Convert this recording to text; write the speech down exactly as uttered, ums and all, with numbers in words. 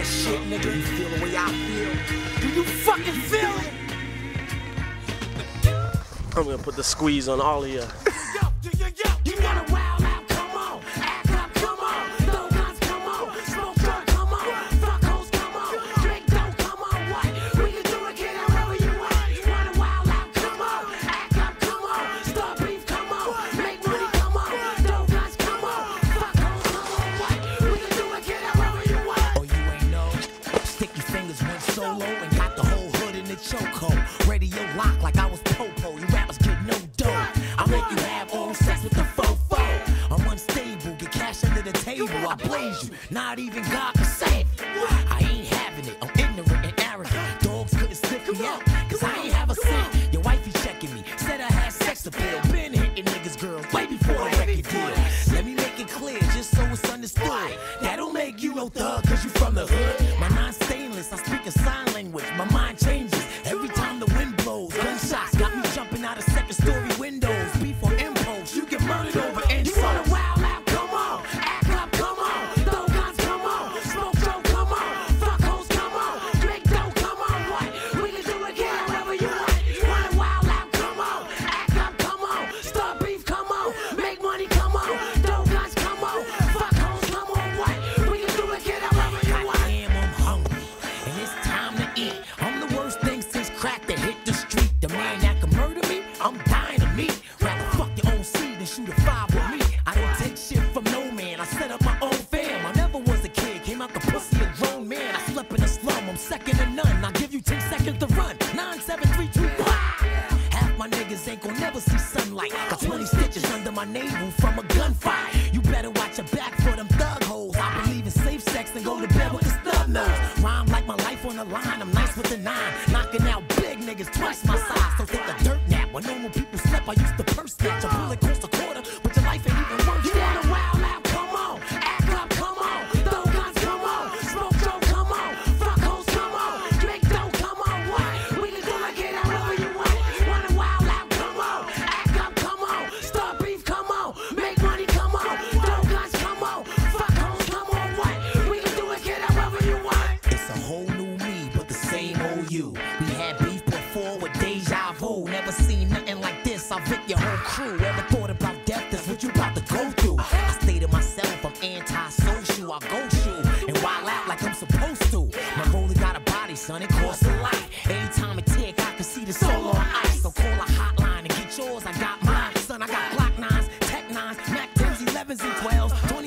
that shit, nigga. You feel the way I feel? Do you fucking feel it? I'm gonna put the squeeze on all of you. You gotta wow out, come on. Act up, come on. Throw guns, come on. Smoke drug, come on. Fuck hoes, come on. Drink dope, come on. What? We can do it, get out wherever you want. You wanna wow out, come on. Act up, come on. Start beef, come on. Make money, come on. Throw guns, come on. Fuck hoes, come on. What? We can do it, get out wherever you want. Oh, you ain't know? Sticky Fingers went solo and got the whole hood in the chokehold. Radio lock like I was Popo. You rappers get no dough. I make you have oral sex with the fofo. I'm unstable, get cash under the table. I blaze you, not even God can save you. I ain't having it, I'm ignorant and arrogant. Dogs couldn't sniff me out, cause I ain't have a cent. Your wifey checking me, said I had sex appeal. Been hitting niggas, girls, way before the record deal. Let me make it clear, just so it's understood. That don't make you no thug, cause you from the hood. My non-stainless, I speak a sign language. My mind changes every time the wind blows. Gunshots got me jumping out of second story windows. Beef on impulse, you get murdered over insults. You wanna wow out, come on. Act up, come on. Throw guns, come on. Smoke dope, come on. Fuck hoes, come on. Drink dope, come on. What? We can do it, get out wherever you want. You wanna wow out, come on. Act up, come on. Start beef, come on. Make money, come on. Throw guns, come on. Fuck hoes, come on. What? We can do it, get out wherever you want. Damn, I'm hungry, and it's time to eat. I'm the worst thing since crack that hit the street. The man that can murder me, I'm dying to meet. Rather fuck your own seed than shoot a five with me. I don't take shit from no man, I set up my own fam. I never was a kid, came out the pussy a grown man. I slept in a slum, I'm second to none. I give you ten seconds to run. Nine, seven, three, two, one. Half my niggas ain't gon' never see sunlight. Got twenty stitches under my navel from a gunfight. You better watch your back for them thug hoes. I believe in safe sex and go to bed with the snub nose. Rhyme like my life on the line, I'm nice with the nine. Knocking out big niggas twice my size. So take a dirt nap. When normal people slept, I used to purse snatch. A bullet cost a quarter, but your life ain't even worth. You wanna wow out, come on. Act up, come on. Throw guns, come on. Smoke dope, come on. Fuck hoes, come on. Drink dope, come on. What? We can do it, get out wherever you want. You wanna wow out, come on. Act up, come on. Start beef, come on. Make money, come on. Throw guns, come on. Fuck hoes, come on. What? We can do it, get out wherever you want. It's a whole new me, but the same old you. We had beef before with deja vu. Never seen nothing like this. I'll vic your whole crew. Ever thought about death? That's what you about to go through. I stay to myself, I'm anti-social. I go shoot and wild out like I'm supposed to. My rollie got a body, son, it costs a life. Every time it tick, I can see the soul on ice. So call a hotline and get yours, I got mine. Son, I got Glock nines, Tech nines, Mac tens, elevens, and twelves.